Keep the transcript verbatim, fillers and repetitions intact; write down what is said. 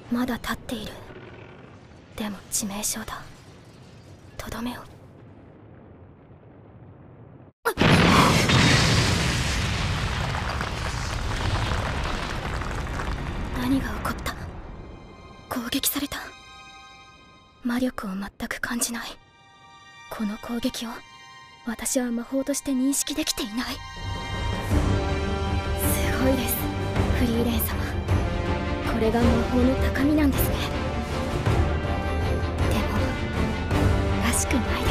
まだ立っている。でも致命傷だ。とどめを。何が起こった？攻撃された。魔力を全く感じない。この攻撃を私は魔法として認識できていない。すごいです、フリーレン様。これが魔法の高みなんですね。でもらしくない。